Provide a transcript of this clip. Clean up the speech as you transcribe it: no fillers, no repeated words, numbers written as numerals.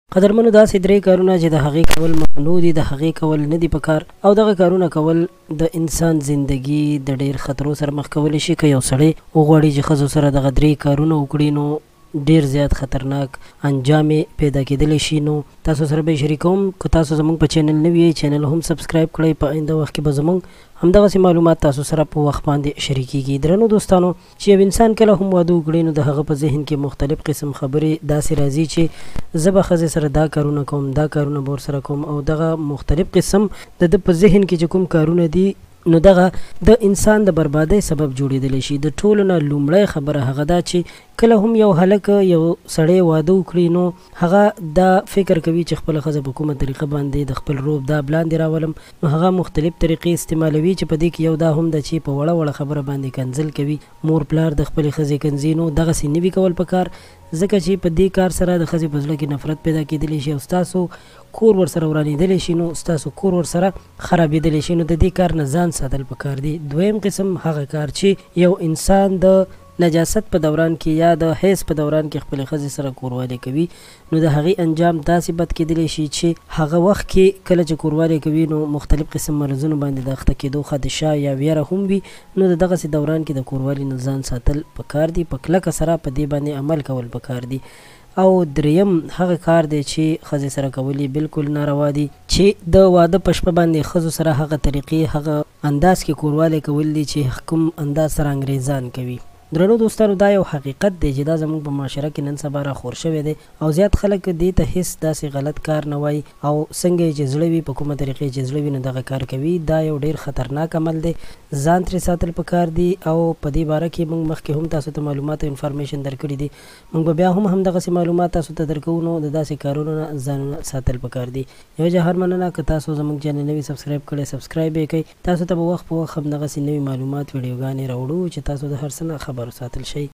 قدرمنو داسې درې کارونه چې د هغې کول ممنوع دي، د هغې کول نه دي پکار، او دغه کارونه کول د انسان زندگی د ډیر خطرو سره مخ کولی شي. که یو سړی وغواړي چې ښځو سره دغه درې کارونه وکړي نو ډیر زیات خطرناک انجام پیدا کېدلی شي. نو تاسو سره به شریکوم. که تاسو زموږ په چینل نوی یې، چینل هم سبسکرایب کړئ. په آینده وخت کې به زموږ همدغسې معلومات تاسو سره په وخت باندې شریکېږي. درنو دوستانو، چې یو انسان کله هم واده وکړي نو د هغه په ذهن کې مختلف قسم خبرې داسې راځي چې زه به ښځې سره دا کارونه کوم، دا کارونه به ورسره کوم، او دغه مختلف قسم د ده په ذهن کې چې کوم کارونه دي نو دغه د انسان د بربادۍ سبب جوړېدلی شي. د ټولو نه لومړی خبره هغه دا چې کله هم یو هلک یو سړی واده وکړي نو هغه دا فکر کوي چې خپله ښځه په کومه طریقه باندې د خپل روب دا لاندې راولم. نو هغه مختلف طریقې استعمالوي چې په دې کې یو دا هم ده چې په وړه وړه خبره باندې کنځل کوي. مور پلار د خپلې ښځې کنځي، نو دغسې نه وي کول پکار، ځکه چې په دې کار سره د ښځې په زړه کې نفرت پیدا کېدلی شي او ستاسو کور ورسره ورانېدلی شي، نو ستاسو کور ورسره خرابېدلی شي. نو د دې کار نه ځان ساتل پکار دي. دویم قسم هغه کار چې یو انسان د نجاست په دوران کې یا د حیض په دوران کې خپلې ښځې سره کوروالی کوي، نو د هغې انجام داسې بد کېدلی شي چې هغه وخت کې کله چې کوروالی کوي نو مختلف قسم مرضونو باندې د اخته کېدو خدشه یا ویره هم وي. نو د دغسې دوران کې د کوروالي نه ځان ساتل پکار دي، په کلکه سره په دې باندې عمل کول پکار دي. او دریم هغه کار دی چې ښځې سره کول یې بالکل ناروا دي، چې د واده په شپه باندې ښځو سره هغه طریقې هغه انداز کې کوروالی کول دي چې کوم انداز سره انګریزان کوي. درنو دوستانو، دا یو حقیقت دی چې دا زموږ په معاشره کې نن سبا راخور شوی دی، او زیات خلک دې ته هېڅ داسې غلط کار نه وایي، او څنګه یې چې زړه وي، په کومه طریقې چې زړه وي نو دغه کار کوي. دا یو ډیر خطرناک عمل دی، ځان ترې ساتل پکار دي. او په دې باره کې موږ مخکې هم تاسو ته معلومات او انفارمیشن درکړي دي، موږ به بیا هم همدغسې معلومات تاسو ته درکوو. نو د داسې کارونو نه ځانونه ساتل پکار دي. یو جهار مننه. که تاسو زموږ چینل نوي سبسکرایب کړئ، سبسکرایب یې کړئ. تاسو ته به وخت په وخت همدغسې نوي معلومات ویډیوګانې راوړو چې تاسو د هر څه نه خبر وساتل شئ.